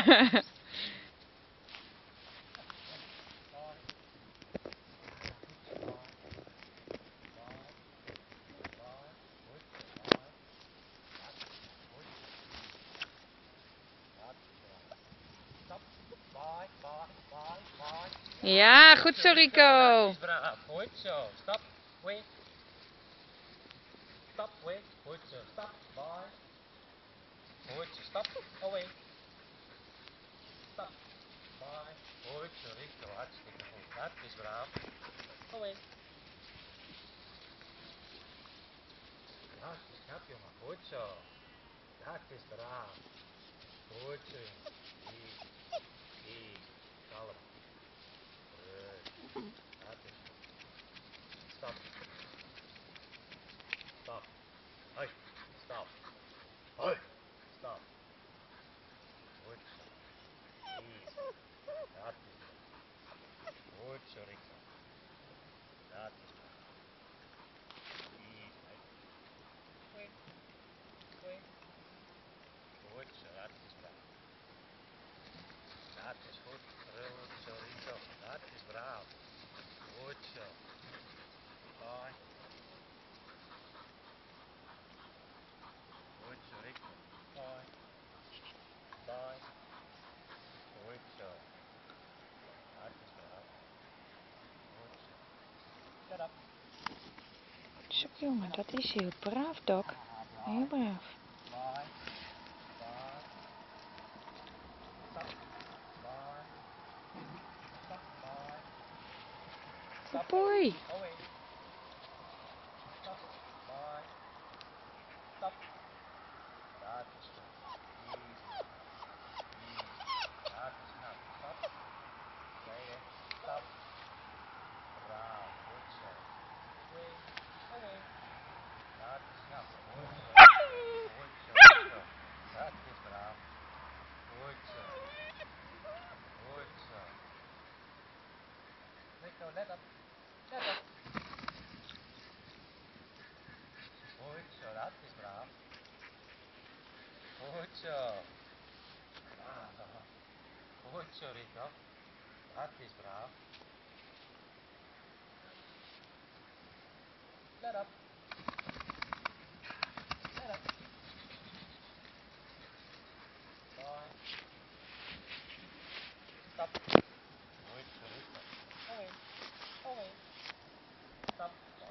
Ja, goed zo, Rico. Braaf, goed zo. Stap, wait. Stap, wait. Goed zo. Stap, bye. Goed zo. Stap, away. Stap, bye. Goed zo, Rico. Hartstikke goed. Dat is braaf. Away. Dat is knap, jongen. Goed zo. Dat is braaf. Goed zo, jongen. Hier. Kalm. Dat is goed. Stap. Stap. Hoi. Stap. Hoi. Stap. Goed zo. Hier. Dat is braaf. Goed zo, Rico. Dat is braaf. Hier. Hoi. Hoi. Goed zo, dat is braaf. Dat is goed. Goed zo, Rico. Dat is braaf. Goed zo. Hoi. Goed zo, Rico. Hoi. Bye. Goed zo. Dat is braaf. Goed zo. Shut up. Zo, jongen, dat is heel braaf, Doc. Heel braaf. Bye. Bye. Stop. Bye. Stop. Bye. Good boy. Away. Stop. Bye. Stop. Dat is goed. Easy. Dat is knap. Stop. Tweede. Stop. Braaf. Goed zo. Away. Away. Dat is knap. Goed zo. Goed zo. Zo. Dat is braaf. Goed zo. Goed zo. Rico, let op. Let op. Goed zo. Dat is braaf. Goed zo. Goed zo, Rico. Dat is braaf. Let op.